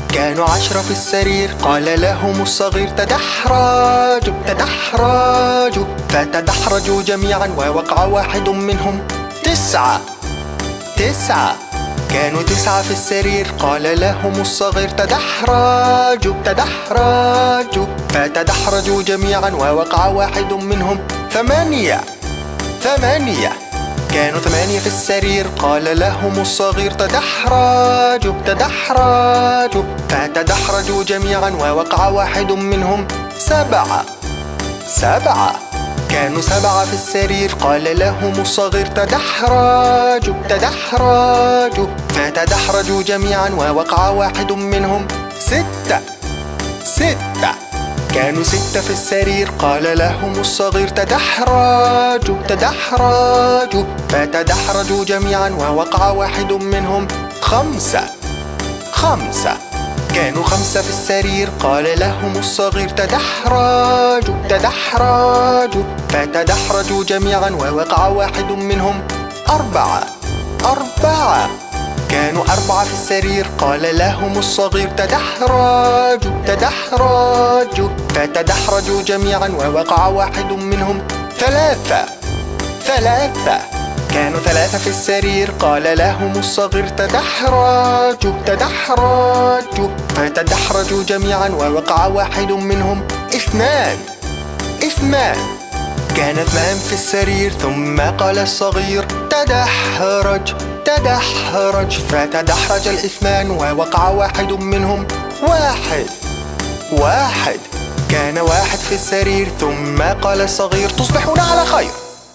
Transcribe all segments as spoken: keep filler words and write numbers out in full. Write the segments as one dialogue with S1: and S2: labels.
S1: كانوا عشرة في السرير، قال لهم الصغير تدحرجوا تدحرجوا، فتدحرجوا جميعا ووقع واحد منهم. تسعة تسعة كانوا تسعة في السرير، قال لهم الصغير تدحرجوا تدحرجوا، فتدحرجوا جميعا ووقع واحد منهم. ثمانية ثمانية كانوا ثمانية في السرير، قال لهم الصغير تدحرجوا تدحرجوا، فتدحرجوا جميعا ووقع واحد منهم. سبعة سبعة كانوا سبعة في السرير، قال لهم الصغير تدحرجوا تدحرجوا، فتدحرجوا جميعا ووقع واحد منهم. ستة ستة كانوا ستة في السرير، قال لهم الصغير تدحرجوا تدحرجوا، فتدحرجوا جميعا ووقع واحد منهم. خمسة خمسة كانوا خمسة في السرير، قال لهم الصغير تدحرجوا تدحرجوا، فتدحرجوا جميعا ووقع واحد منهم. أربعة أربعة كانوا أربعة في السرير، قال لهم الصغير تدحرجوا تدحرجوا، فتدحرجوا جميعا ووقع واحد منهم. ثلاثة ثلاثة كانوا ثلاثة في السرير، قال لهم الصغير تدحرجوا تدحرجوا، فتدحرجوا جميعا ووقع واحد منهم. اثنان اثنان كان اثنان في السرير، ثم قال الصغير تدحرج تدحرج، فتدحرج الاثنان ووقع واحد منهم. واحد واحد كان واحد في السرير، ثم قال الصغير تصبحون على خير.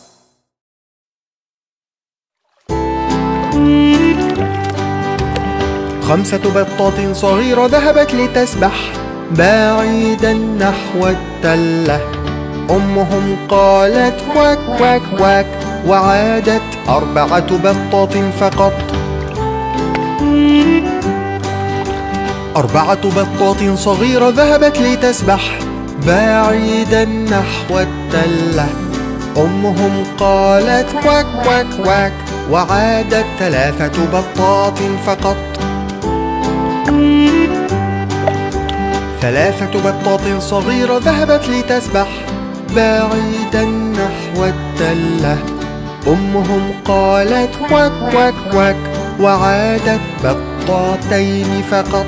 S2: خمسة بطات صغيرة ذهبت لتسبح بعيدا نحو التلة، أمهم قالت واك واك واك، وعادت أربعة بطات فقط. أربعة بطات صغيرة ذهبت لتسبح بعيدا نحو التلة، أمهم قالت واك واك واك، وعادت ثلاثة بطات فقط. ثلاثة بطات صغيرة ذهبت لتسبح بعيدا نحو التلة، أمهم قالت واك واك واك، وعادت بطتين فقط.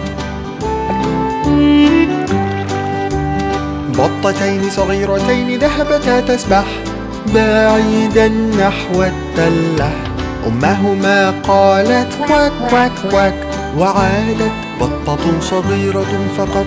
S2: بطتين صغيرتين ذهبتا تسبح بعيدا نحو التلة، أمهما قالت واك واك واك، وعادت بطة صغيرة فقط.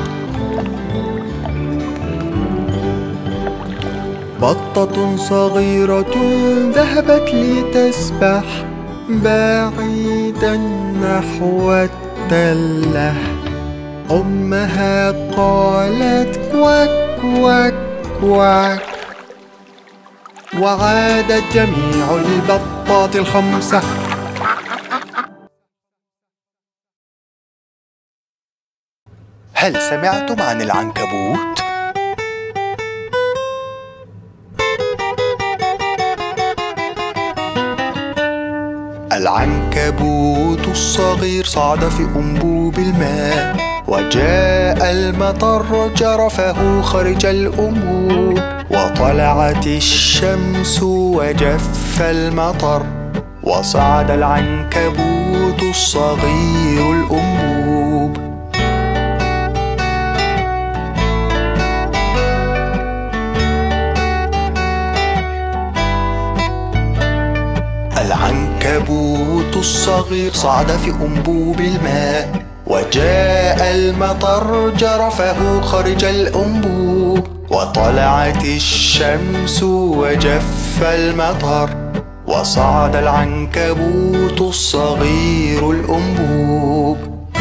S2: بطة صغيرة ذهبت لتسبح بعيدا نحو التلة، أمها قالت كواك كواك كواك، وعادت جميع البطات الخمسة.
S1: هل سمعتم عن العنكبوت؟ العنكبوت الصغير صعد في أنبوب الماء، وجاء المطر جرفه خرج الأنبوب، وطلعت الشمس وجف المطر، وصعد العنكبوت الصغير الأنبوب. العنكبوت الصغير صعد في أنبوب الماء، وجاء المطر جرفه خرج الأنبوب، وطلعت الشمس وجف المطر، وصعد العنكبوت الصغير الأنبوب.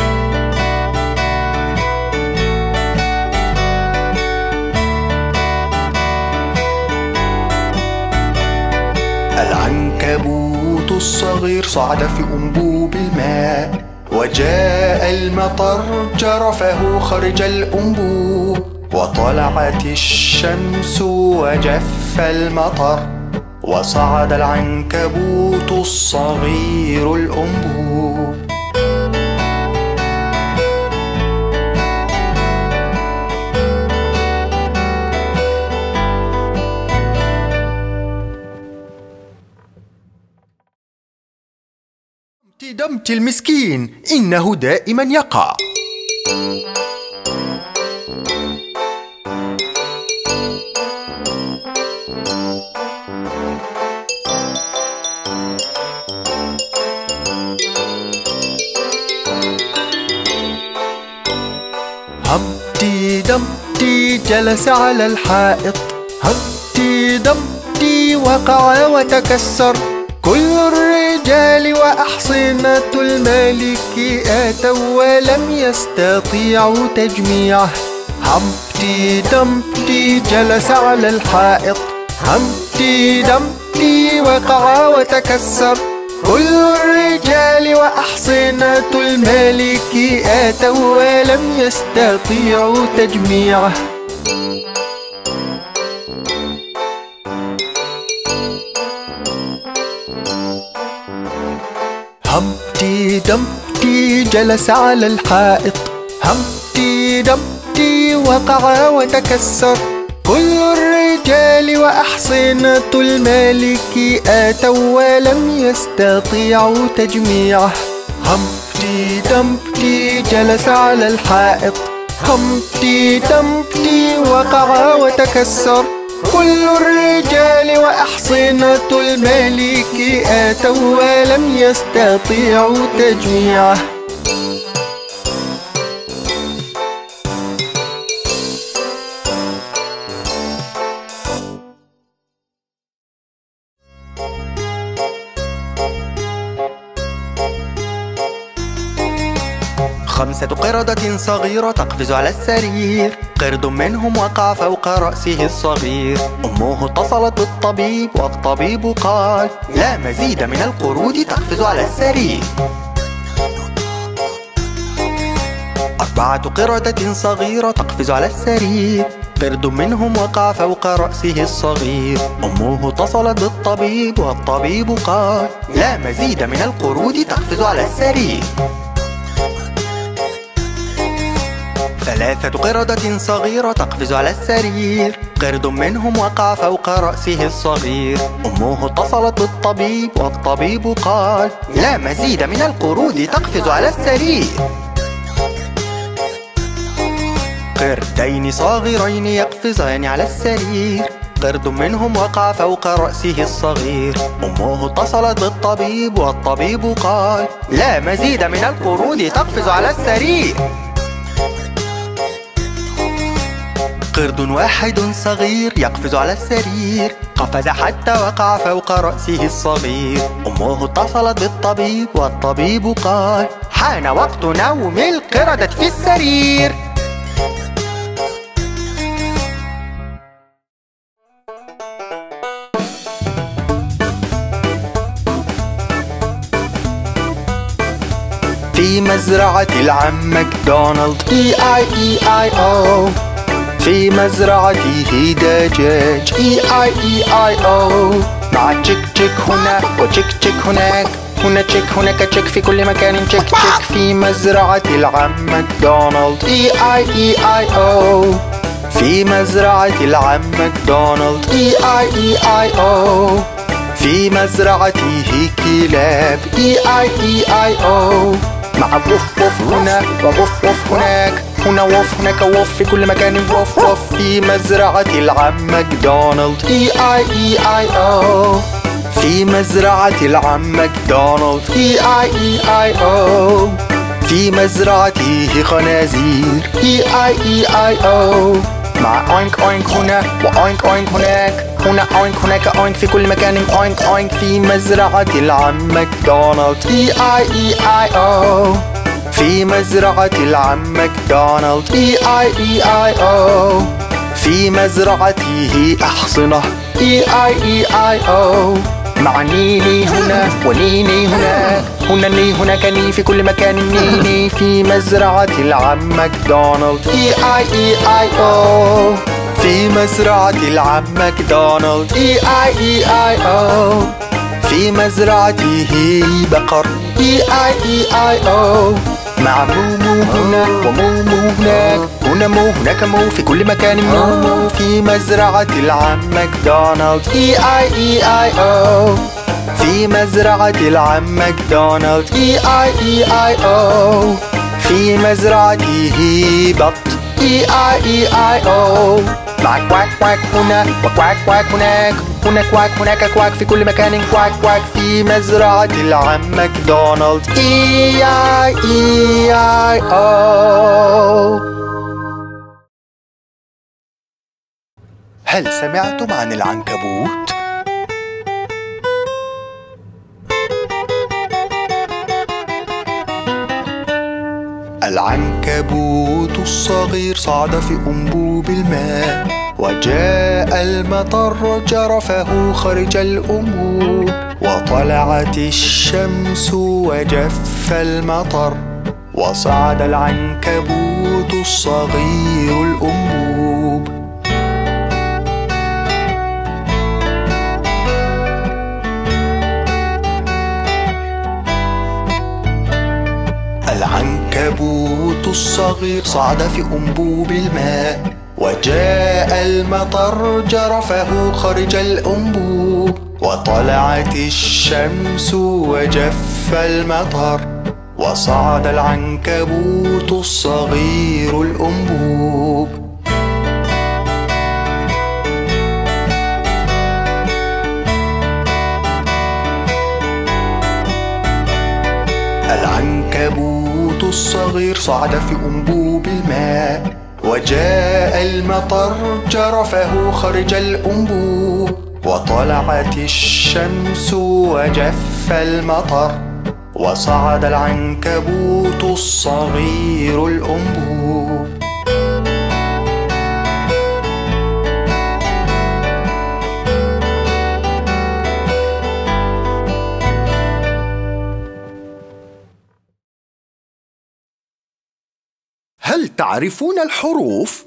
S1: العنكبوت الصغير صعد في أنبوب الماء، وجاء المطر جرفه خرج الأنبوب، وطلعت الشمس وجف المطر، وصعد العنكبوت الصغير الأنبوب. دمتي المسكين إنه دائما يقع.
S2: همتي دمتي جلس على الحائط، همتي دمتي وقع وتكسر، كل الرجال وأحصنة الملك آتوا ولم يستطيعوا تجميعه. همتي دمتي جلس على الحائط، همتي دمتي وقع وتكسر، كل الرجال وأحصنة الملك آتوا ولم يستطيعوا تجميعه. همتي دمتي جلس على الحائط، همتي دمتي وقع وتكسر، كل الرجال وأحصنة الملك آتوا ولم يستطيعوا تجميعه. همتي دمتي جلس على الحائط، همتي دمتي وقع وتكسر، كل الرجال وأحصنة الملك آتوا ولم يستطيعوا تجميعه.
S1: خمسة قردة صغيرة تقفز على السرير، قرد منهم وقع فوق رأسه الصغير. أمه اتصلت بالطبيب والطبيب قال لا مزيد من القرود تقفز على السرير. أربعة قردة صغيرة تقفز على السرير، قرد منهم وقع فوق رأسه الصغير. أمه اتصلت بالطبيب والطبيب قال لا مزيد من القرود تقفز على السرير. ثلاثة قردة صغيرة تقفز على السرير، قرد منهم وقع فوق رأسه الصغير. أمه اتصلت بالطبيب والطبيب قال لا مزيد من القرود تقفز على السرير. قردين صغيرين يقفزان على السرير، قرد منهم وقع فوق رأسه الصغير. أمه اتصلت بالطبيب والطبيب قال لا مزيد من القرود تقفز على السرير. قرد واحد صغير يقفز على السرير، قفز حتى وقع فوق رأسه الصغير. أمه اتصلت بالطبيب والطبيب قال حان وقت نوم القردة في السرير. في مزرعة العم ماكدونالد إي آي إي آي أو، في مزرعته دجاج إي آي إي آي أو، مع تشيك تشيك هنا وتشيك تشيك هناك، هنا تشيك هناك تشيك في كل مكان تشيك تشيك. في مزرعة العم ماكدونالد إي آي إي آي أو، في مزرعة العم ماكدونالد إي آي إي آي أو، في مزرعته كلاب إي آي إي آي أو، مع وف وف هنا ووف وف هناك، هنا وف هناك وف في كل مكان وف وف. في مزرعة العم ماكدونالد إي آي إي آي أو، في مزرعة العم ماكدونالد إي آي إي آي أو، في مزرعته خنازير إي آي إي آي أو، مع أوينك أوينك هنا وأوينك أوينك هناك، هنا أوينك هناك أوينك في كل مكان أوينك أوينك. في مزرعة العم ماكدونالد إي آي إي آي أو، في مزرعة العم ماكدونالد إي آي إي آي أو، في مزرعته أحصنة إي آي إي آي أو، مع نيني هنا ونيني هناك، هنا ني هناك ني في كل مكان نيني. في مزرعة العم ماكدونالد إي آي إي آي أو، في مزرعة العم ماكدونالد إي آي إي آي أو، في مزرعته بقر إي آي إي آي أو، مع مومو هنا ومومو هناك، هنا مو هناك مو في كل مكان مومو. في مزرعة العم ماكدونالد إي آي إي آي أو، في مزرعة العم ماكدونالد إي آي إي آي أو. في مزرعته بط إي آي إي آي أو. مع كواك كواك هنا وكواك كواك هناك، هنا كواك هناك كواك، في كل مكان كواك كواك. في مزرعة العم ماكدونالد إي آي إي آي أو. هل سمعتم عن العنكبوت؟ العنكبوت الصغير صعد في أنبوب الماء، وجاء المطر جرفه خرج الأنبوب، وطلعت الشمس وجف المطر، وصعد العنكبوت الصغير الأنبوب. العنكبوت الصغير صعد في أنبوب الماء، وجاء المطر جرفه خرج الأنبوب، وطلعت الشمس وجف المطر، وصعد العنكبوت الصغير الأنبوب. العنكبوت الصغير صعد في أنبوب الماء، وجاء المطر جرفه خرج الأنبوب، وطلعت الشمس وجف المطر، وصعد العنكبوت الصغير الأنبوب. هل تعرفون الحروف؟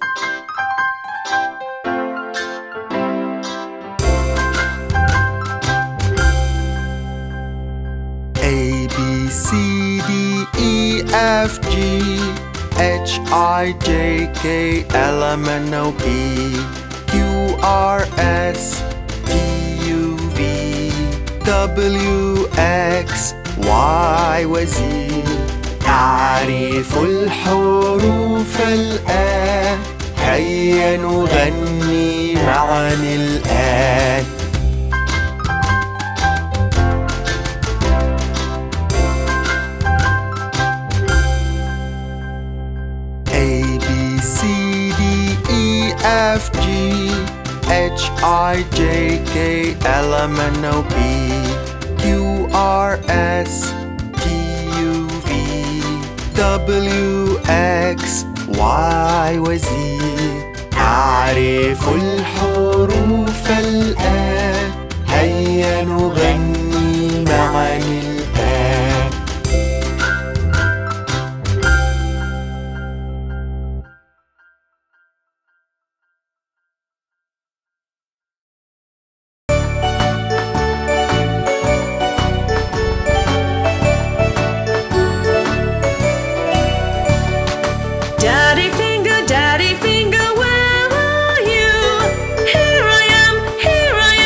S1: A B C D E F G H I J K L M N O P Q R S T U V W X Y و Z. أعرف الحروف الآن، هيا نغني معا الآن. A B C D E F G H I J K L M N O P Q R S W X Y و Z. أعرف الحروف الآن، هيا نغني معا الآن.
S3: Daddy finger, where are you? Here I am, here I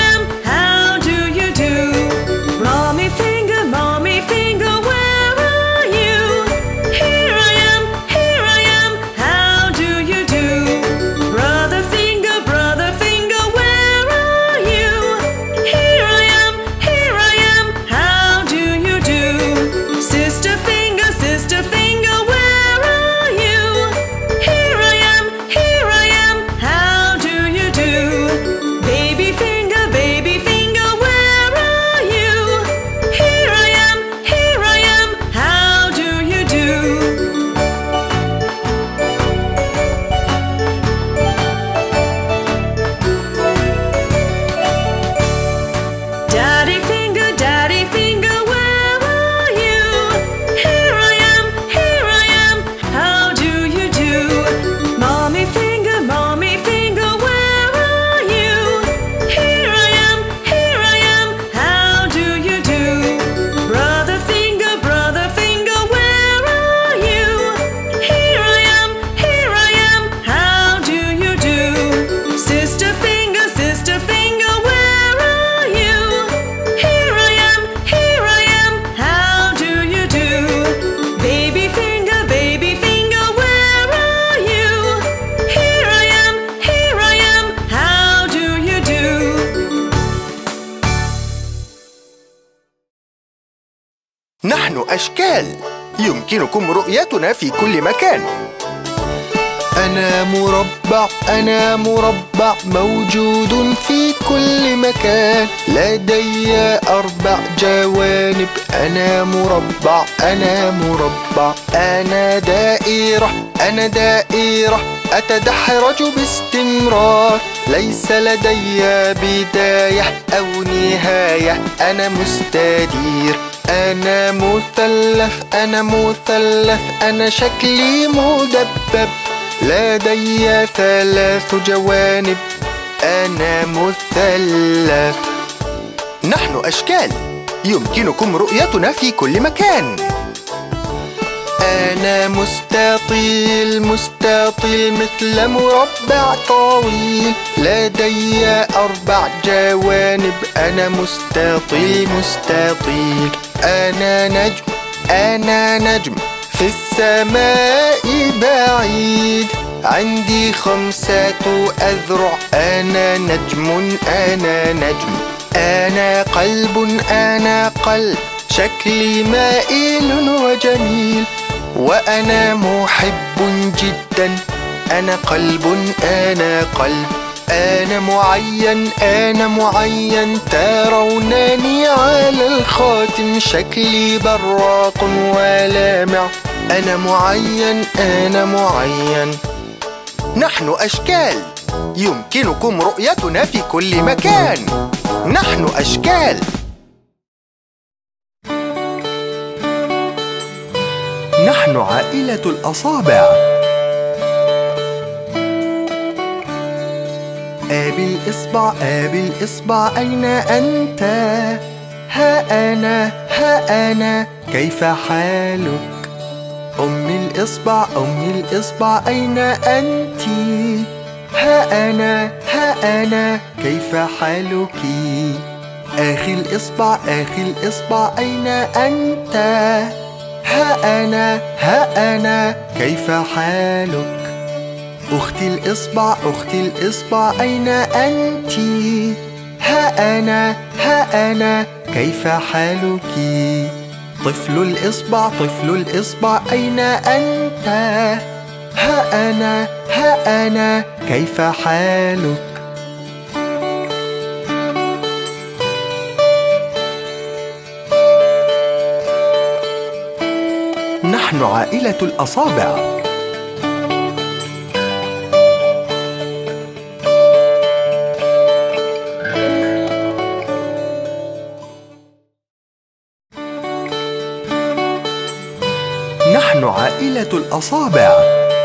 S1: أشكال يمكنكم رؤيتنا في كل مكان.
S2: أنا مربع أنا مربع موجود في كل مكان، لدي أربع جوانب. أنا مربع أنا مربع أنا دائرة أنا دائرة أتدحرج باستمرار، ليس لدي بداية أو نهاية. أنا مستدير أنا مثلث أنا مثلث أنا شكلي مدبب، لدي ثلاث جوانب. أنا مثلث.
S1: نحن أشكال يمكنكم رؤيتنا في كل مكان.
S2: أنا مستطيل مستطيل مثل مربع طويل، لدي أربع جوانب. أنا مستطيل مستطيل أنا نجم أنا نجم في السماء بعيد، عندي خمسة أذرع. أنا نجم أنا نجم أنا قلب أنا قلب شكلي مائل وجميل، وأنا محب جدا. أنا قلب أنا قلب أنا معين أنا معين ترونني على الخاتم، شكلي براق ولامع. أنا معين أنا معين.
S1: نحن أشكال يمكنكم رؤيتنا في كل مكان. نحن أشكال.
S2: نحن عائلة الأصابع. أبي الإصبع أبي الإصبع أين أنت؟ ها أنا ها أنا كيف حالك؟ أمي الإصبع أمي الإصبع أين أنت؟ ها أنا ها أنا كيف حالك؟ أخي الإصبع أخي الإصبع أين أنت؟ ها أنا ها أنا كيف حالك؟ أختي الإصبع أختي الإصبع أين أنت؟ ها أنا ها أنا كيف حالك؟ طفل الإصبع طفل الإصبع أين أنت؟ ها أنا ها أنا كيف حالك؟ نحن عائلة الأصابع. نحن عائلة الأصابع.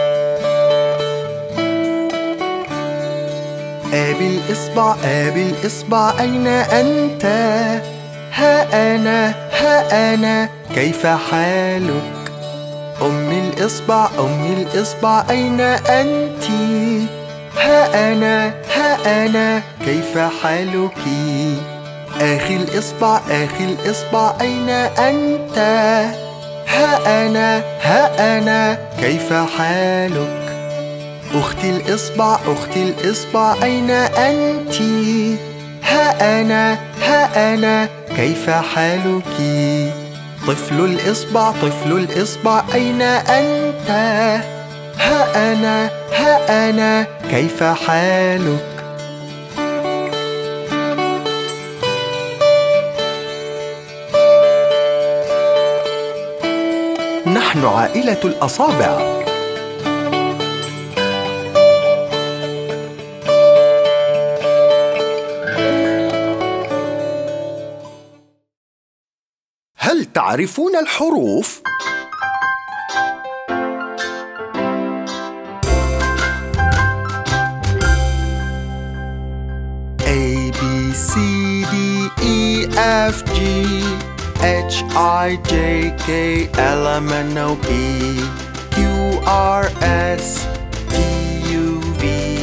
S2: أبي الإصبع أبي الإصبع أين أنت؟ ها أنا ها أنا كيف حالك؟ أمي الإصبع أمي الإصبع أين أنت؟ ها أنا ها أنا كيف حالك؟ أخي الإصبع أخي الإصبع أين أنت؟ ها أنا ها أنا كيف حالك؟ أختي الإصبع أختي الإصبع أين أنت؟ ها أنا ها أنا كيف حالك؟ طفل الإصبع طفل الإصبع أين أنت؟ ها أنا ها أنا كيف حالك؟ نحن عائلة الأصابع.
S1: هل تعرفون الحروف؟
S2: A B C D E F G H I J K L M N O P Q R S T U V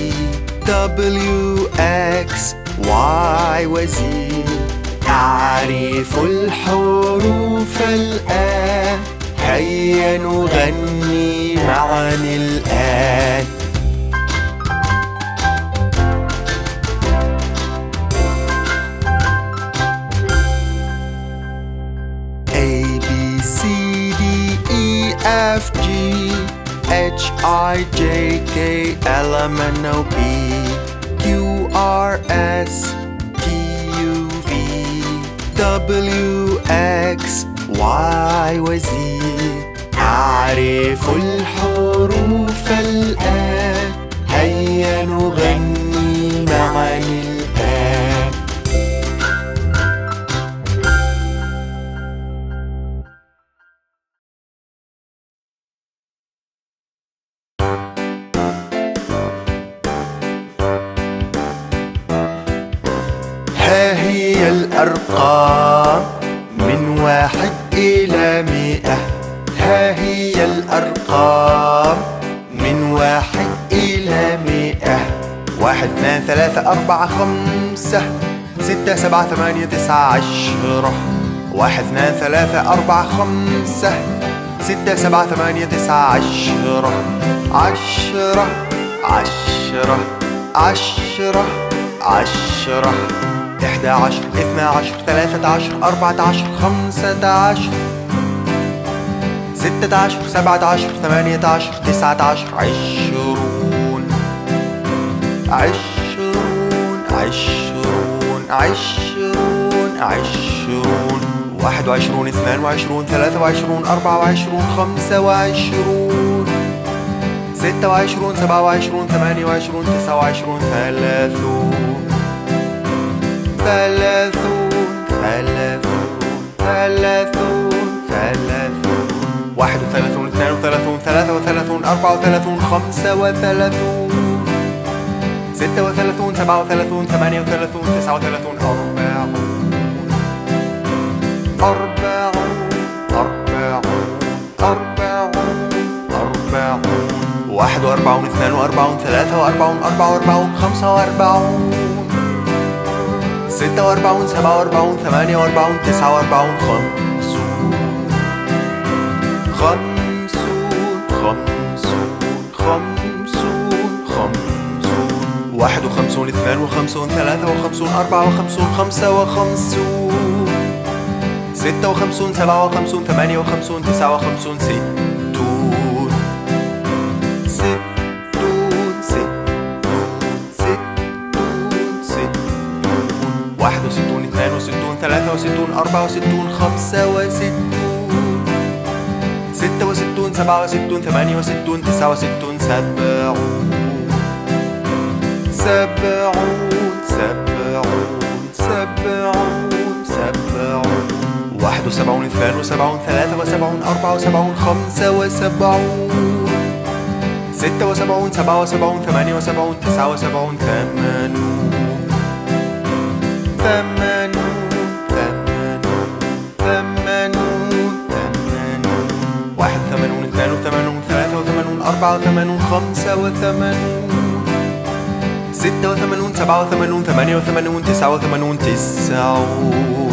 S2: W X Y و Z. أعرف الحروف الآن، هيا نغني معا الآن. A B C H I J K L M N O P Q R S T U V W X Y و Z. أعرف الحروف الآن، هيا نغني معا الآن. ها هي الأرقام من واحد إلى مئة. ها هي الأرقام من واحد إلى مئة. واحد اثنان ثلاثة أربعة خمسة ستة سبعة ثمانية تسعة عشرة. واحد اثنان ثلاثة أربعة خمسة ستة سبعة ثمانية تسعة عشرة. عشرة عشرة عشرة عشرة. إحدى عشر اثنى عشر ثلاثة عشر أربعة عشر خمسة عشر ستة عشر سبعة عشر ثمانية عشر تسعة عشر عشرون. عشرون عشرون عشرون عشرون. واحد وعشرون اثنان وعشرون ثلاثة وعشرون أربعة وعشرون خمسة وعشرون ستة وعشرون سبعة وعشرون ثمانية وعشرون تسعة وعشرون ثلاثون. ثلاثون ثلاثون ثلاثون ثلاثون. واحد وثلاثون اثنان وثلاثون ثلاثة وثلاثون أربعة وثلاثون خمسة وثلاثون ستة وثلاثون سبعة وثلاثون ثمانية وثلاثون تسعة وثلاثون أربعون. أربعون أربعون أربعون أربعون. واحد وأربعون اثنان وأربعون ثلاثة وأربعون أربعة وأربعون خمسة وأربعون ستة وأربعون سبعة وأربعون ثمانية وأربعون تسعة وأربعون خمسون. خمسون خمسون خمسون خمسون. واحد وخمسون اثنان وخمسون ثلاثة وخمسون أربعة وخمسون خمسة وخمسون ستة وخمسون سبعة وخمسون ثمانية وخمسون تسعة وخمسون ستون. ستون ستون ستون. واحد وستون اثنان وستون ثلاثة وستون أربعة وستون خمسة وستون ستة وستون سبعة وستون ثمانية وستون تسعة وستون سبعون. سبعون سبعون سبعون سبعون. واحد وسبعون اثنان وسبعون ثلاثة وسبعون أربعة وسبعون خمسة وسبعون ستة وسبعون سبعة وسبعون ثمانية وسبعون تسعة وسبعون ثمانون. ثمانون ثمانون ثمانون ثمانون. واحد وثمانون اثنان وثمانون ثلاثة وثمانون أربعة وثمانون خمسة وثمانون ستة وثمانون سبعة وثمانون ثمانية وثمانون تسعة وثمانون تسعون.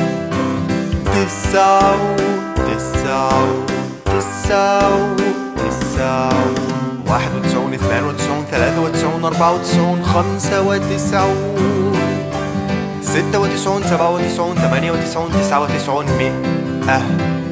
S2: تسعون تسعون تسعون تسعون. واحد وتسعون اثنان وتسعون ثلاثة وتسعون أربعة وتسعون خمسة وتسعون ستة وتسعون سبعة وتسعون ثمانية وتسعون تسعة وتسعون مئة.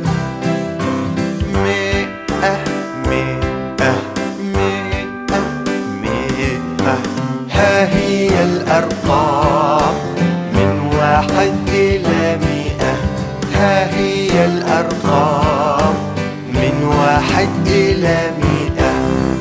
S2: مئة مئة مئة مئة. ها هي الأرقام من واحد إلى مئة. ها هي الأرقام من واحد إلى مئة.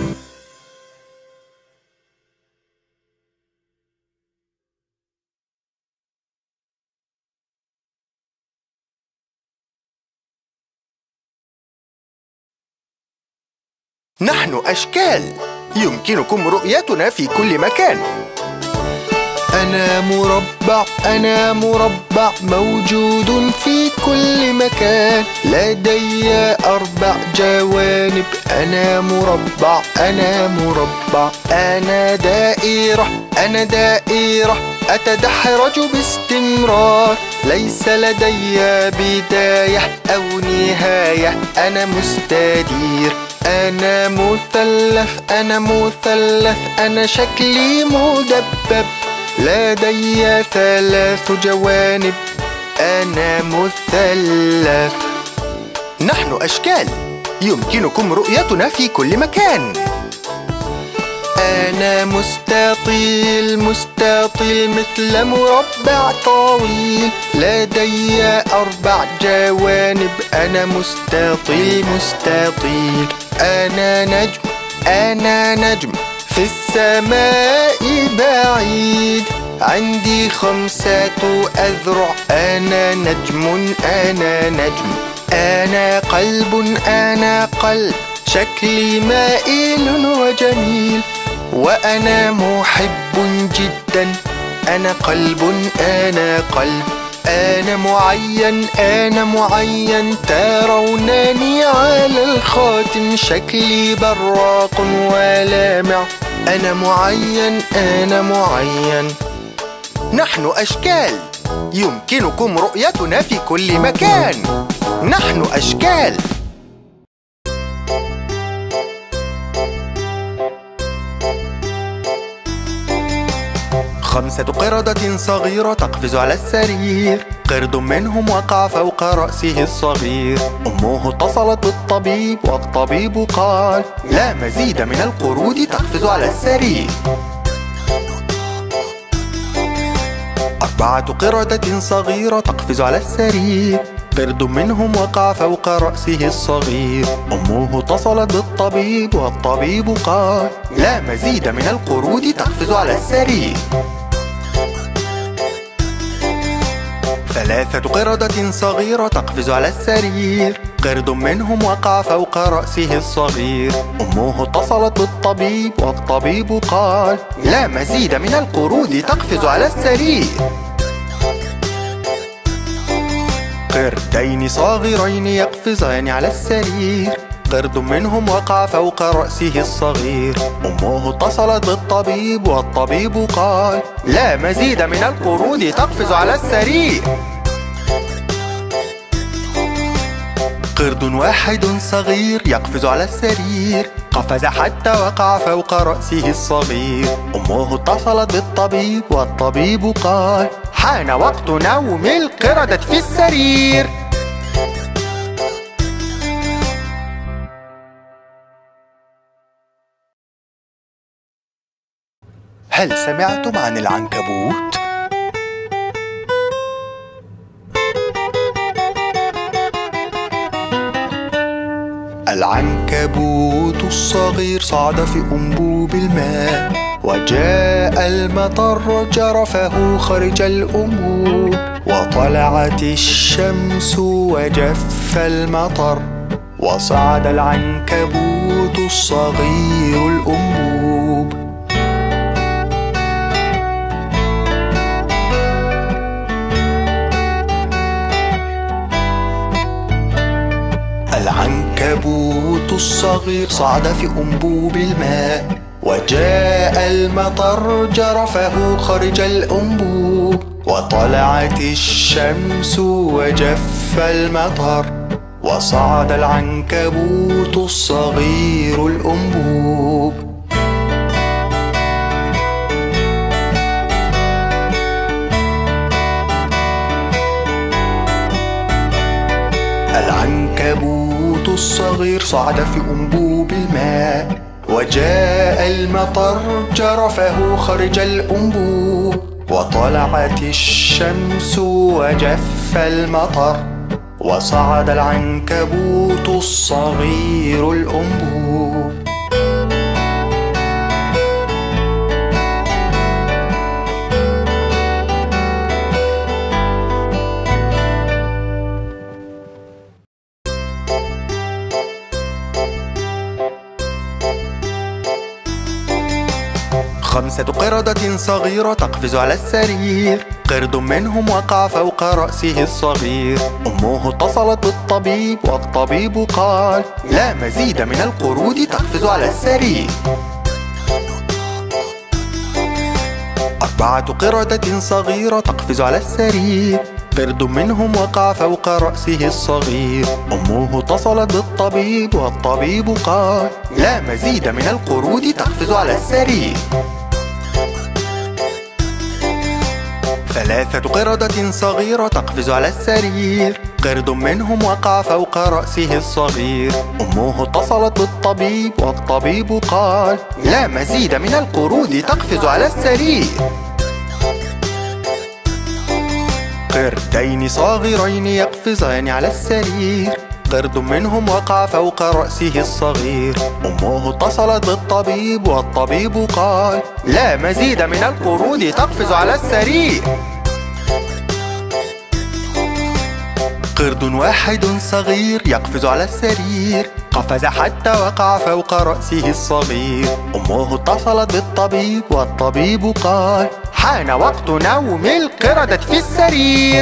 S1: نحن أشكال يمكنكم رؤيتنا في كل مكان.
S2: أنا مربع أنا مربع موجود في كل مكان. لدي أربع جوانب. أنا مربع أنا مربع. أنا دائرة أنا دائرة أتدحرج باستمرار. ليس لدي بداية أو نهاية. أنا مستدير. أنا مثلث أنا مثلث أنا شكلي مدبب. لدي ثلاث جوانب. أنا مثلث.
S1: نحن أشكال يمكنكم رؤيتنا في كل مكان.
S2: أنا مستطيل مستطيل مثل مربع طويل، لدي أربع جوانب. أنا مستطيل مستطيل. أنا نجم أنا نجم في السماء بعيد، عندي خمسة أذرع. أنا نجم أنا نجم. أنا قلب أنا قلب، شكلي مائل وجميل، وأنا محب جدا. أنا قلب أنا قلب. أنا معين أنا معين، ترونني على الخاتم، شكلي براق ولامع. أنا معين أنا معين.
S1: نحن أشكال، يمكنكم رؤيتنا في كل مكان. نحن أشكال. خمسة قردة صغيرة تقفز على السرير، قرد منهم وقع فوق رأسه الصغير. أمه اتصلت بالطبيب والطبيب قال: لا مزيد من القرود تقفز على السرير. أربعة قردة صغيرة تقفز على السرير، قرد منهم وقع فوق رأسه الصغير. أمه اتصلت بالطبيب والطبيب قال: لا مزيد من القرود تقفز على السرير. ثلاثة قردة صغيرة تقفز على السرير، قرد منهم وقع فوق رأسه الصغير. أمه اتصلت بالطبيب والطبيب قال: لا مزيد من القرود تقفز على السرير. قردين صغيرين يقفزان على السرير، قرد منهم وقع فوق رأسه الصغير. أمه اتصلت بالطبيب والطبيب قال: لا مزيد من القرود تقفز على السرير. قرد واحد صغير يقفز على السرير، قفز حتى وقع فوق رأسه الصغير. أمه اتصلت بالطبيب والطبيب قال: حان وقت نوم القردة في السرير. هل سمعتم عن العنكبوت؟ العنكبوت الصغير صعد في أنبوب الماء، وجاء المطر جرفه خرج الأنبوب، وطلعت الشمس وجف المطر، وصعد العنكبوت الصغير الأنبوب. العنكبوت الصغير صعد في أنبوب الماء، وجاء المطر جرفه خرج الأنبوب، وطلعت الشمس وجف المطر، وصعد العنكبوت الصغير الأنبوب. العنكبوت الصغير صعد في أنبوب الماء، وجاء المطر جرفه خرج الأنبوب، وطلعت الشمس وجف المطر، وصعد العنكبوت الصغير الأنبوب. خمسة قردة صغيرة تقفز على السرير، قرد منهم وقع فوق رأسه الصغير. أمه اتصلت بالطبيب والطبيب قال: لا مزيد من القرود تقفز على السرير. أربعة قردة صغيرة تقفز على السرير، قرد منهم وقع فوق رأسه الصغير. أمه اتصلت بالطبيب والطبيب قال: لا مزيد من القرود تقفز على السرير. ثلاثة قردة صغيرة تقفز على السرير، قرد منهم وقع فوق رأسه الصغير. أمه اتصلت بالطبيب والطبيب قال: لا مزيد من القرود تقفز على السرير. قردين صغيرين يقفزان على السرير. قرد منهم وقع فوق رأسه الصغير. أمه اتصلت بالطبيب والطبيب قال: لا مزيد من القرود تقفز على السرير. قرد واحد صغير يقفز على السرير. قفز حتى وقع فوق رأسه الصغير. أمه اتصلت بالطبيب والطبيب قال: حان وقت نوم القردة في السرير.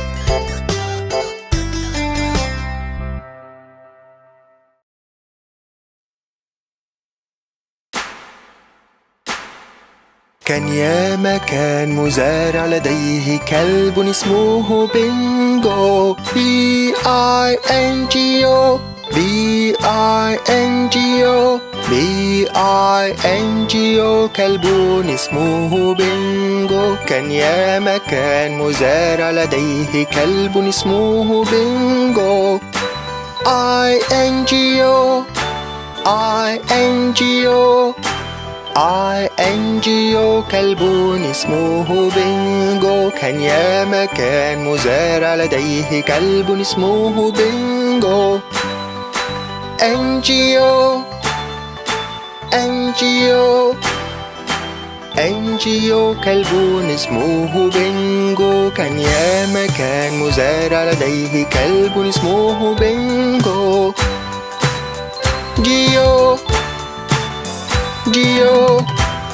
S1: كان يا مكان مزارع لديه كلب اسمه بينجو. بي آي إن جي أو بي آي إن جي أو بي آي إن جي أو كلب اسمه بينجو. كان يا مكان مزارع لديه كلب اسمه بينجو. آي إن جي أو آي إن جي أو آي إن جي أو كلب اسمه بينجو. كان يا مكان مزارع لديه كلب اسمه بينجو. إن جي أو إن جي أو إن جي أو كلب اسمه بينجو. كان يا مكان مزارع لديه كلب اسمه بينجو. جيو جيو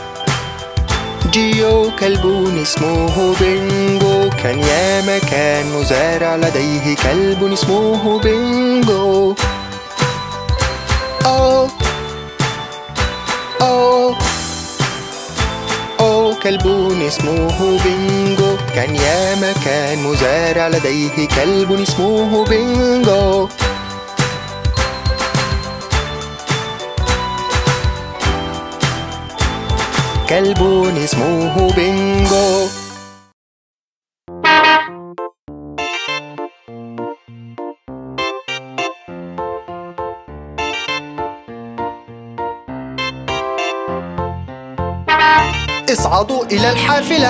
S1: جيو كلب اسمه بينجو. كان يا مكان مزارع لديه كلب اسمه بينجو. أو أو أو كلب اسمه بينجو. كان يا مكان مزارع لديه كلب اسمه بينجو. كلب اسمه بينجو. اصعدوا إلى الحافلة.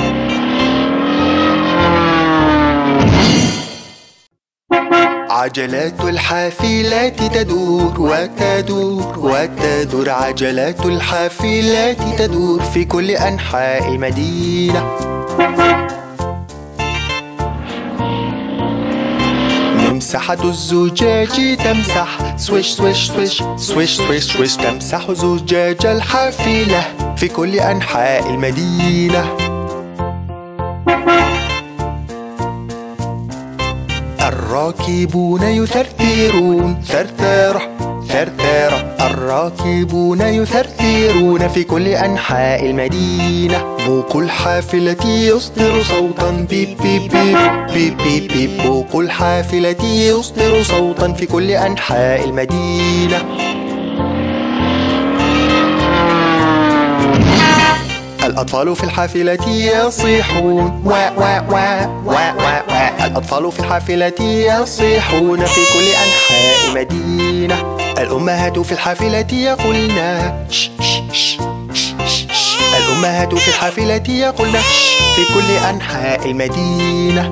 S1: عجلات الحافلات تدور وتدور وتدور. عجلات الحافلات تدور في كل أنحاء المدينة. ممسحة الزجاج تمسح سويش سويش سويش سويش سويش سويش. تمسح زجاج الحافلة في كل أنحاء المدينة. الراكبون يثرثرون ثرثرة ثرثرة. الراكبون يثرثرون في كل أنحاء المدينة. بوق الحافلة يصدر صوتا بيب بيب بيب بيب بيب بيب. بوق الحافلة يصدر صوتا في كل أنحاء المدينة. الأطفال في الحافلة يصيحون وا وا وا وا وا وا. الأطفال في الحافلة يصيحون في كل أنحاء المدينة. الأمهات في الحافلة يقولن ش ش ش ش ش. الأمهات في الحافلة يقولن ش في كل أنحاء المدينة.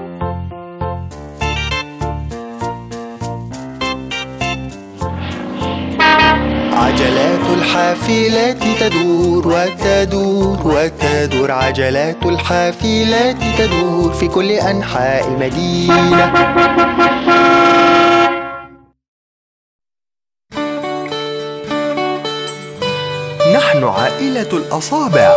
S1: عجلات الحافلات تدور وتدور وتدور. عجلات الحافلات تدور في كل أنحاء المدينة. نحن عائلة الأصابع.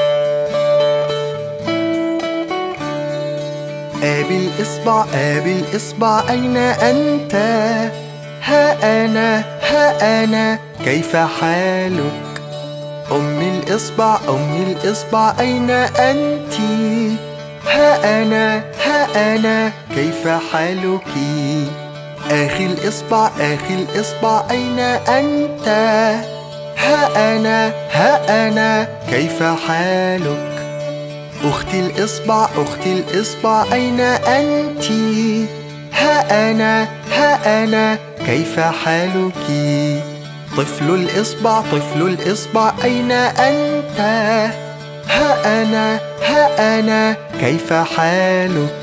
S1: آبي الإصبع آبي الإصبع أين أنت؟ ها أنا ها أنا كيف حالك؟ أمي الإصبع أمي الإصبع أين أنتِ؟ ها أنا ها أنا كيف حالك؟ أخي الإصبع أخي الإصبع أين أنت؟ ها أنا ها أنا كيف حالك؟ أختي الإصبع أختي الإصبع أين أنتِ؟
S2: ها أنا ها أنا كيف حالك؟ طفل الإصبع طفل الإصبع أين أنت؟ ها أنا ها أنا كيف حالك؟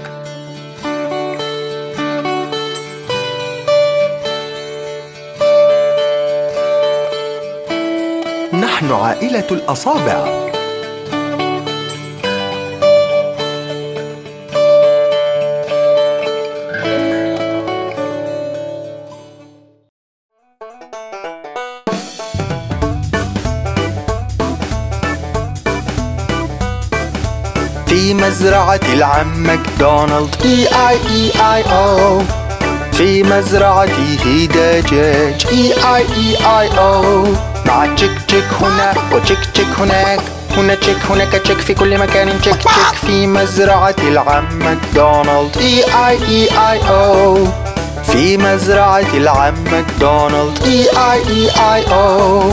S2: نحن عائلة الأصابع.
S1: في مزرعة العم ماكدونالد إي آي إي آي أو. في مزرعته دجاج إي آي إي آي أو. مع تشيك تشيك هنا وتشيك تشيك هناك، هنا تشيك هناك تشيك، في كل مكان تشيك تشيك. في مزرعة العم ماكدونالد إي آي إي آي أو. في مزرعة العم ماكدونالد إي آي إي آي أو.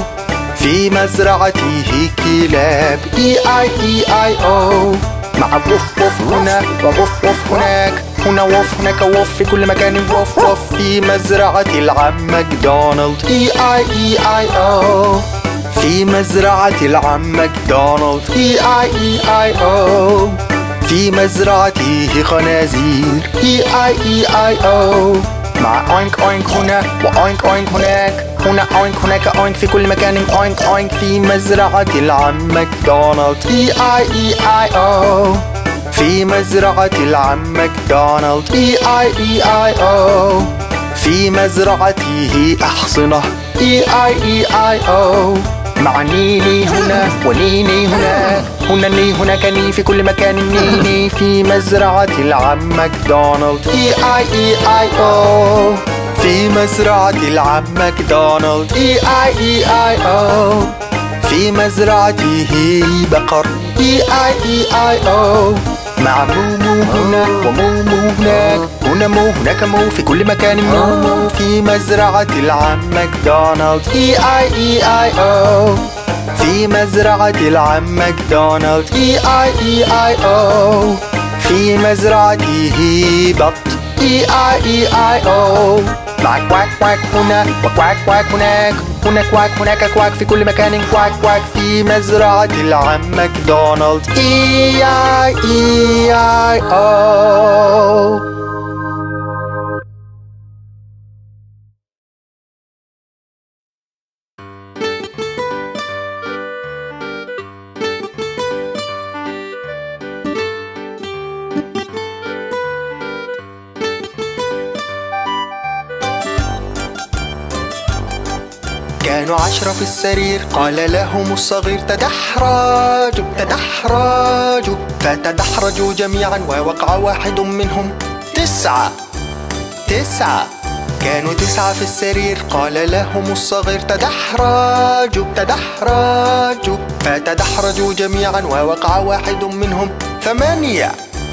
S1: في مزرعته كلاب إي آي إي آي أو. مع وف وف هنا ووف وف هناك، هنا وف هناك وف، في كل مكان وف وف. في مزرعة العم ماكدونالد إي آي إي آي أو. في مزرعة العم ماكدونالد إي آي إي آي أو. في مزرعته خنازير إي آي إي آي أو. مع أوينك أوينك هنا وأوينك أوينك هناك، هنا أوينك هناك أوينك، في كل مكان أوينك أوينك. في مزرعة العم ماكدونالد إي آي إي آي أو. في مزرعة العم ماكدونالد إي آي إي آي أو. في مزرعته أحصنة إي آي إي آي أو. مع نيني هنا ونيني هناك، هنا ني هناك ني، في كل مكان نيني. في مزرعة العم ماكدونالد إي آي إي آي أو. في مزرعة العم ماكدونالد إي آي إي آي أو. في مزرعته بقر إي آي إي آي أو. مع مومو هنا ومومو هناك، هنا مو هناك مو، في كل مكان مو مو. في مزرعة العم ماكدونالد إي آي إي آي أو. في مزرعة العم ماكدونالد إي آي إي آي أو. في مزرعته بط إي آي إي آي أو. مع كواك كواك هنا وكواك كواك هناك، هنا كواك هناك كواك، في كل مكان كواك كواك. في مزرعة العم ماكدونالد إي آي إي آي أو. كانوا عشرة في السرير، قال لهم الصغير تدحرجوا تدحرجوا، فتدحرجوا جميعا ووقع واحد منهم. تسعة تسعة كانوا تسعة في السرير، قال لهم الصغير تدحرجوا تدحرجوا، فتدحرجوا جميعا ووقع واحد منهم. ثمانية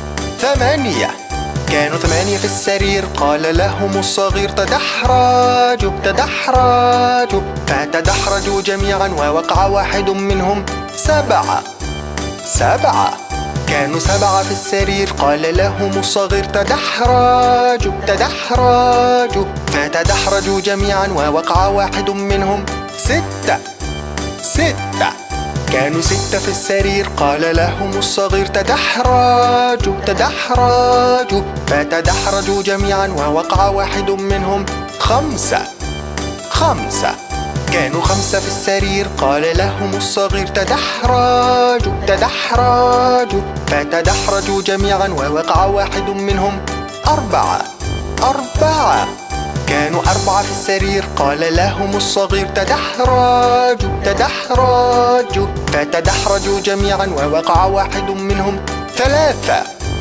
S1: ثمانية كانوا ثمانية في السرير، قال لهم الصغير تدحرجوا تدحرجوا، فتدحرجوا جميعا ووقع واحد منهم. سبعة سبعة كانوا سبعة في السرير، قال لهم الصغير تدحرجوا تدحرجوا، فتدحرجوا جميعا ووقع واحد منهم. ستة ستة كانوا ستة في السرير، قال لهم الصغير تدحرجوا تدحرجوا، فتدحرجوا جميعا ووقع واحد منهم. خمسة خمسة كانوا خمسة في السرير، قال لهم الصغير تدحرجوا تدحرجوا، فتدحرجوا جميعا ووقع واحد منهم. أربعة أربعة كانوا أربعة في السرير، قال لهم الصغير تدحرجوا تدحرجوا، فتدحرجوا جميعا ووقع واحد منهم. ثلاثة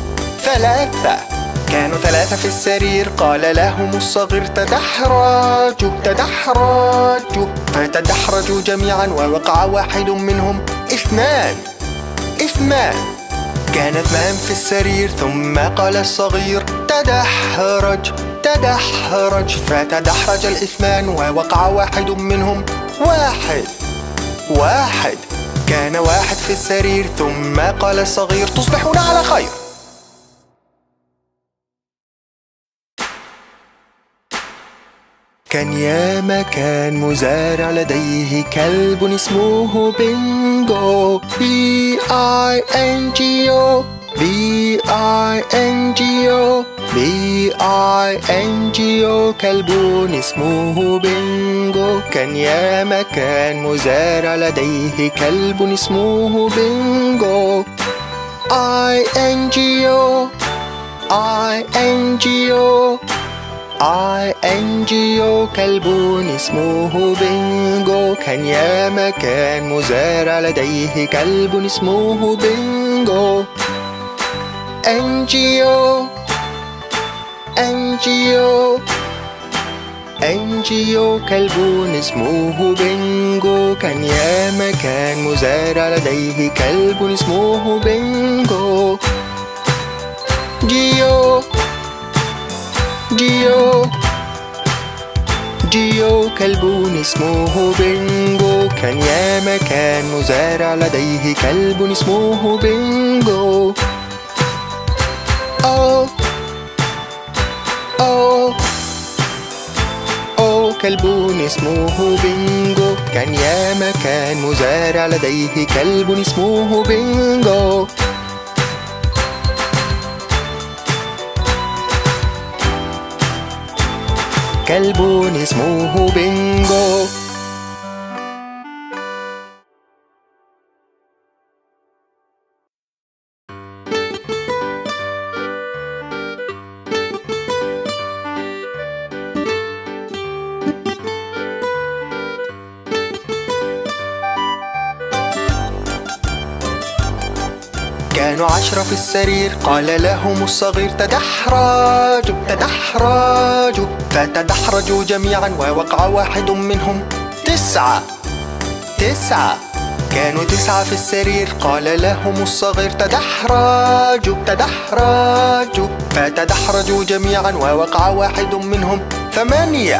S1: ثلاثة كانوا ثلاثة في السرير، قال لهم الصغير تدحرجوا تدحرجوا، فتدحرجوا جميعا ووقع واحد منهم. اثنان اثنان كان اثنان في السرير، ثم قال الصغير تدحرج تدحرج، فتدحرج الاثنان ووقع واحد منهم. واحد واحد كان واحد في السرير، ثم قال الصغير تصبحون على خير. كان يا مكان مزارع لديه كلب اسمه بينجو. بي آي إن جي أو بي آي إن جي أو بي آي إن جي أو كلب اسمه بينجو. كان يا مكان مزارع لديه كلب اسمه بينجو. I N G O I N G O I N G O كلب اسمه بينجو. كان يا مكان مزارع لديه كلب اسمه بينجو. N G O N G O N G O كلب اسمه بينجو. كان يا مكان مزارع لديه كلب اسمه بينجو. جيو جيو جيو كلب اسمه بينجو. كان يا مكان مزارع لديه كلب اسمه بينجو. أو أو أو كلب اسمه بينجو. كان يا مكان مزارع لديه كلب اسمه بينجو. كلب اسمه بينجو. كانوا عشرة في السرير، قال لهم الصغير تدحرجوا تدحرجوا، فتدحرجوا جميعا ووقع واحد منهم. تسعة تسعة كانوا تسعة في السرير، قال لهم الصغير تدحرجوا تدحرجوا، فتدحرجوا جميعا ووقع واحد منهم. ثمانية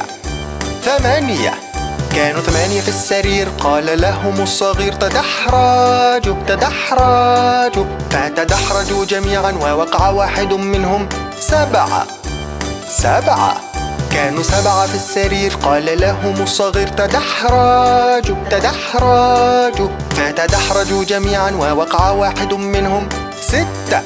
S1: ثمانية كانوا ثمانية في السرير، قال لهم الصغير تدحرجوا تدحرجوا، فتدحرجوا جميعا ووقع واحد منهم. سبعة سبعة كانوا سبعة في السرير، قال لهم الصغير تدحرجوا تدحرجوا، فتدحرجوا جميعا ووقع واحد منهم. ستة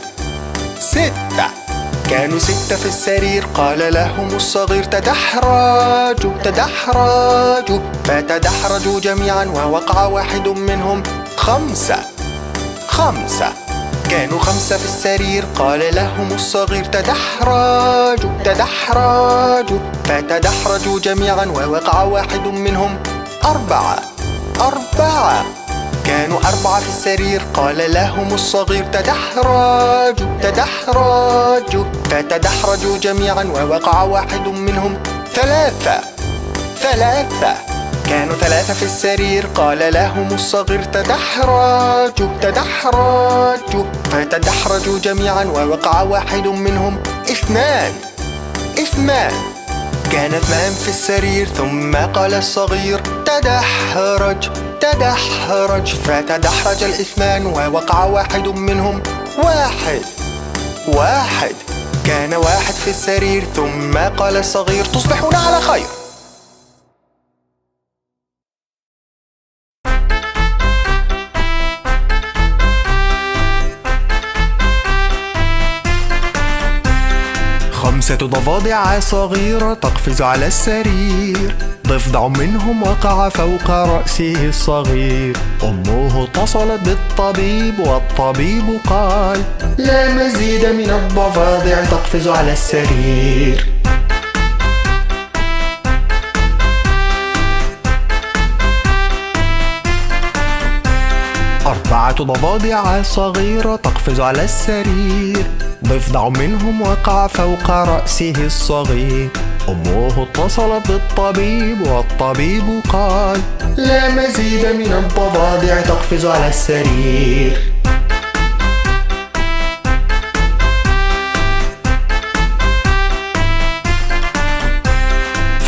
S1: ستة كانوا ستة في السرير، قال لهم الصغير تدحرجوا تدحرجوا، فتدحرجوا جميعا ووقع واحد منهم. خمسة خمسة كانوا خمسة في السرير، قال لهم الصغير تدحرجوا تدحرجوا، فتدحرجوا جميعا ووقع واحد منهم. أربعة أربعة كانوا أربعة في السرير، قال لهم الصغير تدحرجوا تدحرجوا، فتدحرجوا جميعا ووقع واحد منهم. ثلاثة ثلاثة كانوا ثلاثة في السرير، قال لهم الصغير تدحرجوا تدحرجوا، فتدحرجوا جميعا ووقع واحد منهم. اثنان اثنان كان اثنان في السرير، ثم قال الصغير تدحرج تدحرج، فتدحرج الاثنان ووقع واحد منهم. واحد واحد كان واحد في السرير، ثم قال الصغير تصبحون على خير. خمسة ضفادع صغيرة تقفز على السرير، ضفدع منهم وقع فوق رأسه الصغير. أمه اتصلت بالطبيب والطبيب قال لا مزيد من الضفادع تقفز على السرير. أربعة ضفادع صغيرة تقفز على السرير، ضفدع منهم وقع فوق رأسه الصغير. أمه اتصلت بالطبيب والطبيب قال لا مزيد من الضفادع تقفز على السرير.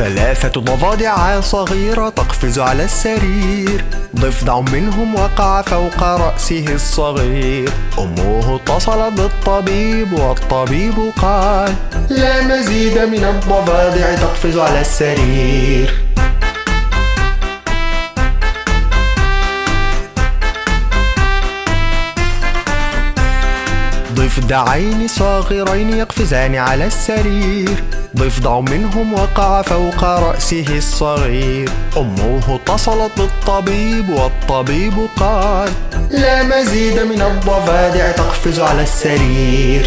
S2: ثلاثة ضفادع صغيرة تقفز على السرير. ضفدع منهم وقع فوق رأسه الصغير. أمه اتصلت بالطبيب والطبيب قال: لا مزيد من الضفادع تقفز على السرير. ضفدعين صغيرين يقفزان على السرير. ضفدع منهم وقع فوق رأسه الصغير. أمه اتصلت بالطبيب والطبيب قال: لا مزيد من الضفادع تقفز على السرير.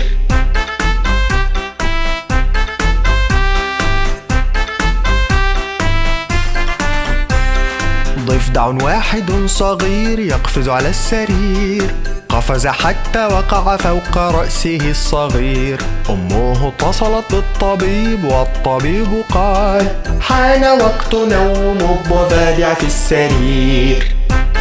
S2: ضفدع واحد صغير يقفز على السرير. قفز حتى وقع فوق رأسه الصغير. أمه اتصلت بالطبيب والطبيب قال: حان وقت نوم الضفادع في السرير.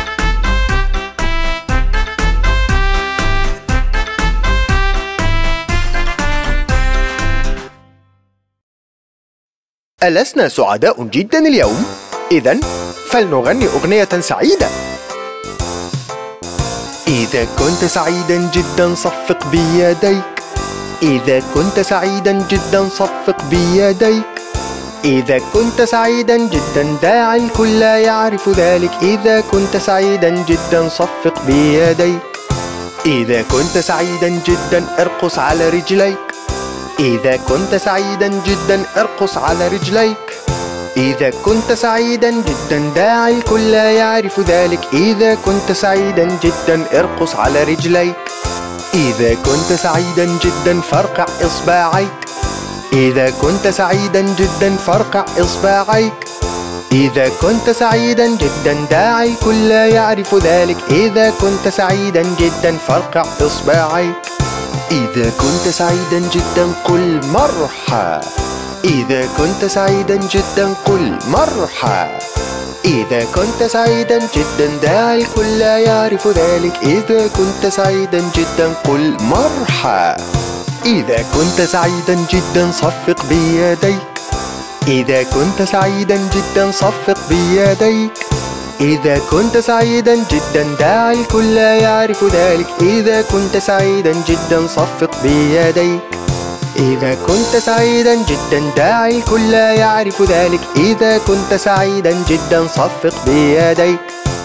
S1: ألسنا سعداء جدا اليوم؟ إذن فلنغني أغنية سعيدة. إذا كنت سعيدا جدا صفق بيديك. إذا كنت سعيدا جدا صفق بيديك. إذا كنت سعيدا جدا دع الكل يعرف ذلك. إذا كنت سعيدا جدا صفق بيديك. إذا كنت سعيدا جدا ارقص على رجليك. إذا كنت سعيدا جدا ارقص على رجليك. إذا كنت سعيدا جدا دع الكل يعرف ذلك. إذا كنت سعيدا جدا ارقص على رجليك. إذا كنت سعيدا جدا فرقع إصبعيك. إذا كنت سعيدا جدا فرقع إصبعيك. إذا كنت سعيدا جدا دع الكل يعرف ذلك. إذا كنت سعيدا جدا فرقع إصبعيك. إذا كنت سعيدا جدا قل مرحى. إذا كنت سعيدا جدا قل مرحى. إذا كنت سعيدا جدا دع الكل يعرف ذلك. إذا كنت سعيدا جدا قل مرحى. إذا كنت سعيدا جدا صفق بيديك. إذا كنت سعيدا جدا صفق بيديك. إذا كنت سعيدا جدا دع الكل يعرف ذلك. إذا كنت سعيدا جدا صفق بيديك. إذا كنت سعيدا جدا دع الكل يعرف ذلك. إذا كنت سعيدا جدا صفق بيديك.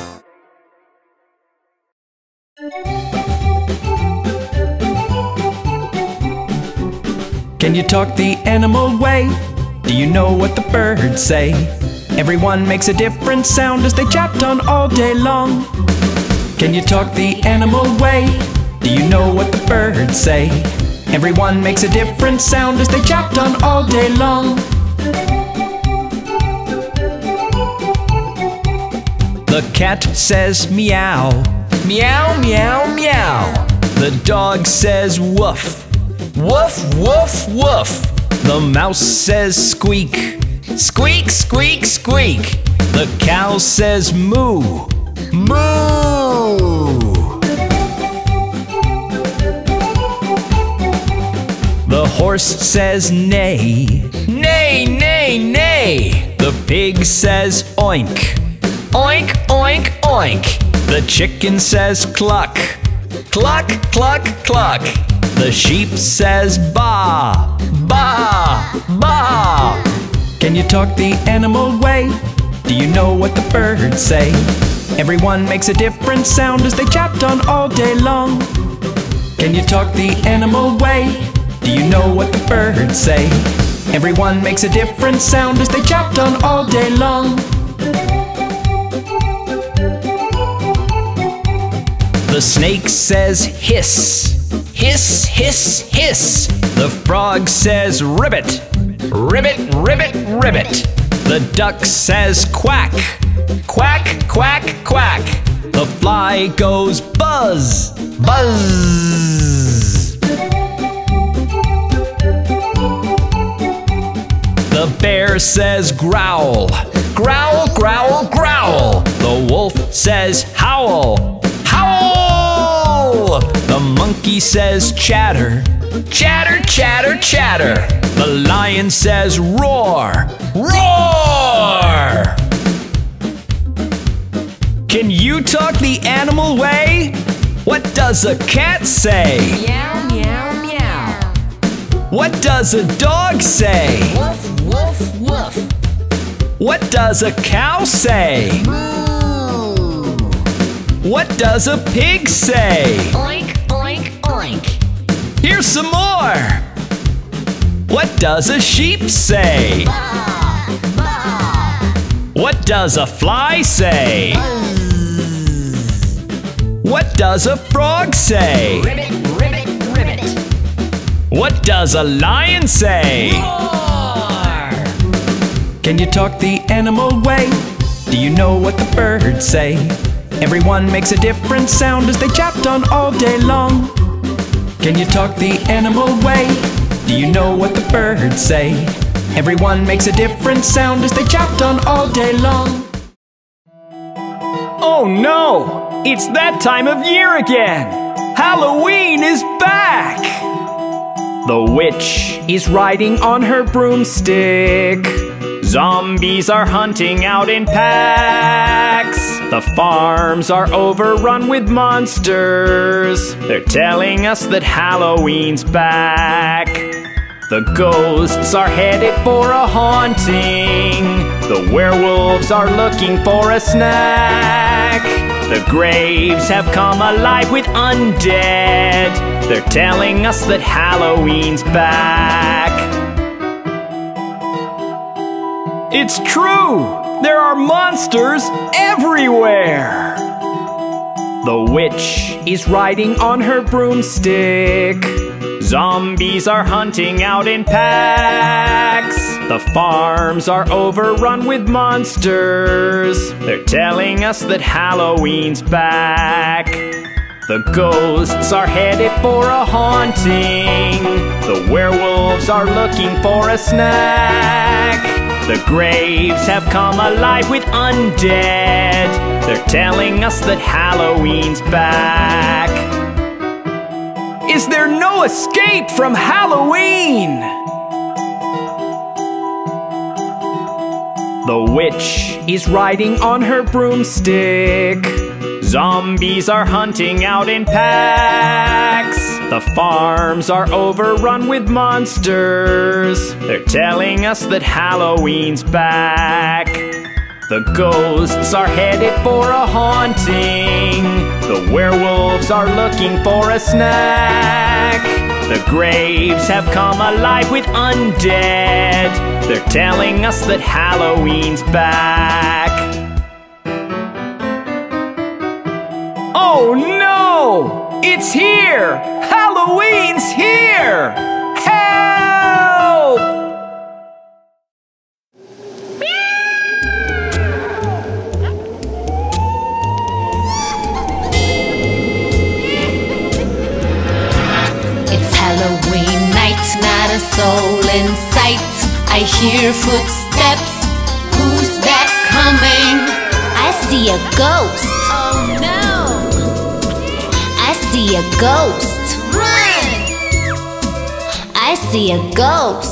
S3: Can you talk the animal way? Do you know what the birds say? Everyone makes a different sound as they chat on all day long. Can you talk the animal way? Do you know what the birds say? Everyone makes a different sound as they chat on all day long. The cat says meow, meow, meow, meow. The dog says woof, woof, woof, woof. The mouse says squeak, squeak, squeak, squeak. The cow says moo, moo. The horse says neigh, neigh, neigh, neigh. The pig says oink, oink, oink, oink. The chicken says cluck, cluck, cluck, cluck. The sheep says baa, baa, baa. Can you talk the animal way? Do you know what the birds say? Everyone makes a different sound as they chat on all day long. Can you talk the animal way? Do you know what the birds say? Everyone makes a different sound as they chat on all day long. The snake says hiss, hiss, hiss, hiss. The frog says ribbit, ribbit, ribbit, ribbit. The duck says quack, quack, quack, quack. The fly goes buzz, buzz. The bear says growl, growl, growl, growl. The wolf says howl, howl. The monkey says chatter, Chatter, chatter, chatter. The lion says roar, roar. Can you talk the animal way? What does a cat say?
S4: Meow, meow, meow.
S3: What does a dog say?
S4: Woof, woof, woof.
S3: What does a cow say?
S4: Moo.
S3: What does a pig say?
S4: Oink, oink, oink.
S3: Here's some more. What does a sheep say?
S4: Baa, baa.
S3: What does a fly say?
S4: Buzz.
S3: What does a frog say?
S4: Ribbit, ribbit, ribbit.
S3: What does a lion say?
S4: Roar.
S3: Can you talk the animal way? Do you know what the birds say? Everyone makes a different sound as they chat on all day long. Can you talk the animal way? Do you know what the birds say? Everyone makes a different sound as they chat on all day long. Oh no! It's that time of year again! Halloween is back! The witch is riding on her broomstick. Zombies are hunting out in packs. The farms are overrun with monsters. They're telling us that Halloween's back. The ghosts are headed for a haunting. The werewolves are looking for a snack. The graves have come alive with undead. They're telling us that Halloween's back. It's true! There are monsters everywhere! The witch is riding on her broomstick. Zombies are hunting out in packs. The farms are overrun with monsters. They're telling us that Halloween's back. The ghosts are headed for a haunting. The werewolves are looking for a snack. The graves have come alive with undead. They're telling us that Halloween's back. Is there no escape from Halloween? The witch is riding on her broomstick. Zombies are hunting out in packs. The farms are overrun with monsters. They're telling us that Halloween's back. The ghosts are headed for a haunting. The werewolves are looking for a snack. The graves have come alive with undead. They're telling us that Halloween's back. Oh no! It's here! Halloween's here! Help!
S4: It's Halloween night, not a soul in sight. I hear footsteps. Who's that coming? I see a ghost. Oh no! I see a ghost. Run! I see a ghost.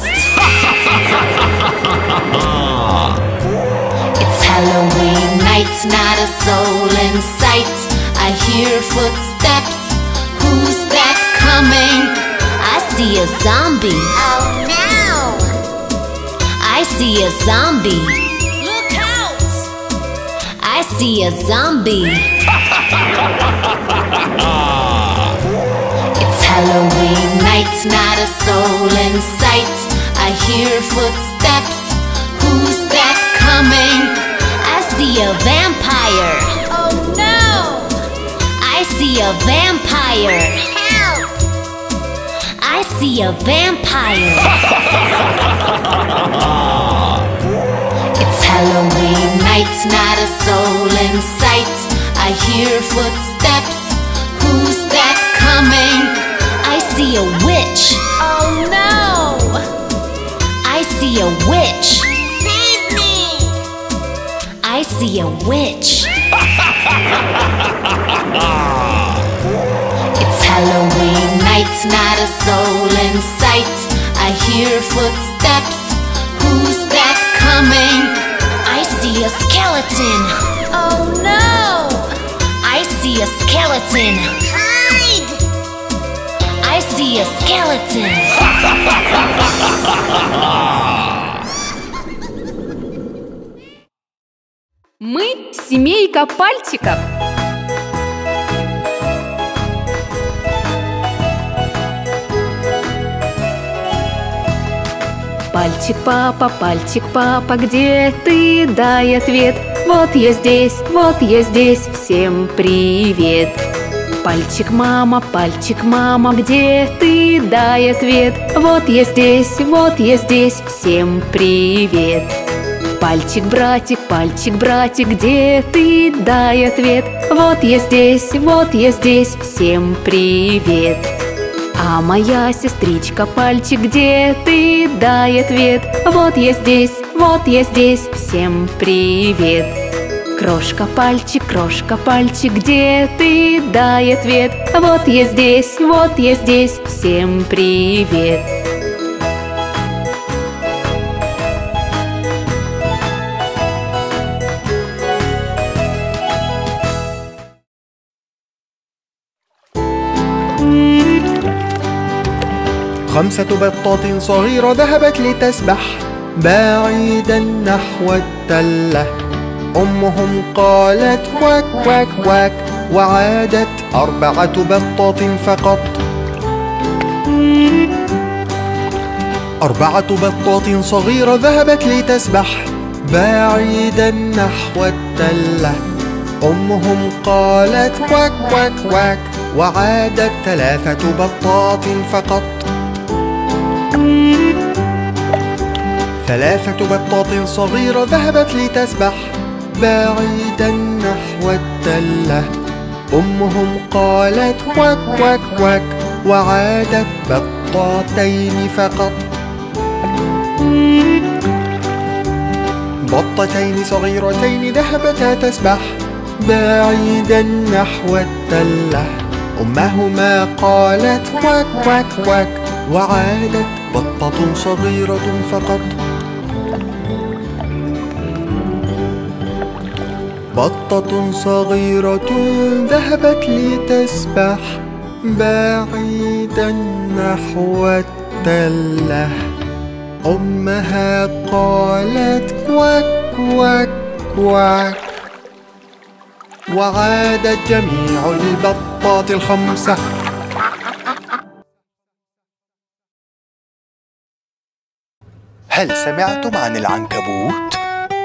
S4: It's Halloween night, not a soul in sight. I hear footsteps. Who's that coming? I see a zombie. Oh no! I see a zombie. Look out! I see a zombie. It's Halloween night, not a soul in sight. I hear footsteps. Who's that coming? I see a vampire. Oh no! I see a vampire. Help! I see a vampire. It's Halloween night, not a soul in sight. I hear footsteps. Who's that coming? I see a witch. Oh no! I see a witch. Save me! I see a witch. It's Halloween night, It's not a soul in sight. I hear footsteps. Who's that coming? I see a skeleton. Oh no! I see a skeleton. Hide! I see a skeleton.
S5: Мы семейка пальчиков. Пальчик папа, пальчик папа, где ты? Дай ответ. Вот я здесь, вот я здесь, всем привет. Пальчик мама, пальчик мама, где ты? Дай ответ. Вот я здесь, вот я здесь, всем привет. Пальчик братик, пальчик братик, где ты? Дай ответ. Вот я здесь, вот я здесь, всем привет. А моя сестричка пальчик, где ты? Дай ответ. Вот я здесь, вот я здесь, всем привет. Крошка пальчик, крошка пальчик, где ты? Дай ответ. Вот я здесь, вот я здесь, всем привет.
S2: خمسة بطات صغيرة ذهبت لتسبح بعيدا نحو التلة. أمهم قالت كواك كواك كواك، وعادت أربعة بطات فقط. أربعة بطات صغيرة ذهبت لتسبح بعيدا نحو التلة. أمهم قالت كواك كواك كواك، وعادت ثلاثة بطات فقط. ثلاثة بطات صغيرة ذهبت لتسبح بعيدا نحو التلة. أمهم قالت كواك كواك كواك، وعادت بطتين فقط. بطتين صغيرتين ذهبتا تسبح بعيدا نحو التلة. أمهما قالت كواك كواك كواك، وعادت بطة صغيرة فقط. بطة صغيرة ذهبت لتسبح بعيدا نحو التلة. أمها قالت كواك كواك كواك، وعادت جميع البطات الخمسة.
S1: هل سمعتم عن العنكبوت؟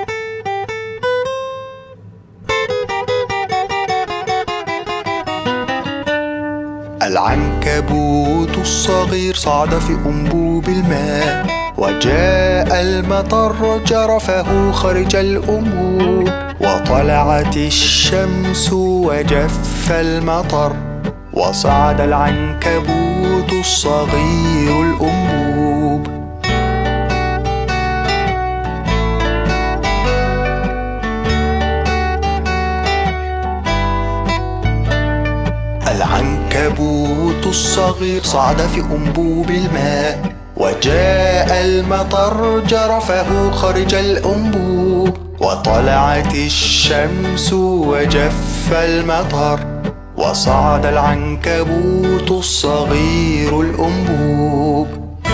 S1: العنكبوت الصغير صعد في أنبوب الماء، وجاء المطر جرفه خرج الأنبوب، وطلعت الشمس وجف المطر، وصعد العنكبوت الصغير الأنبوب. العنكبوت الصغير صعد في أنبوب الماء، وجاء المطر جرفه خرج الأنبوب، وطلعت الشمس وجف المطر، وصعد العنكبوت الصغير الأنبوب.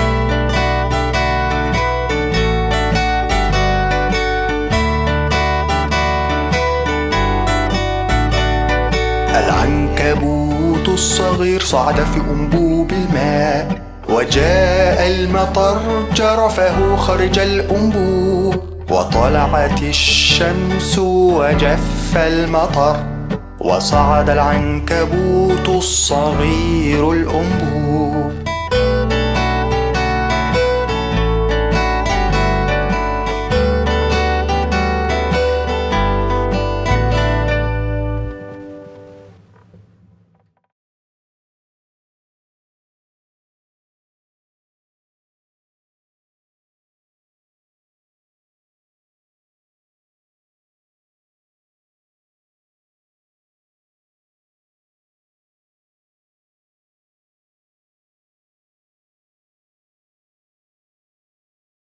S1: العنكبوت الصغير صعد في أنبوب الماء، وجاء المطر جرفه خرج الأنبوب، وطلعت الشمس وجف المطر، وصعد العنكبوت الصغير الأنبوب.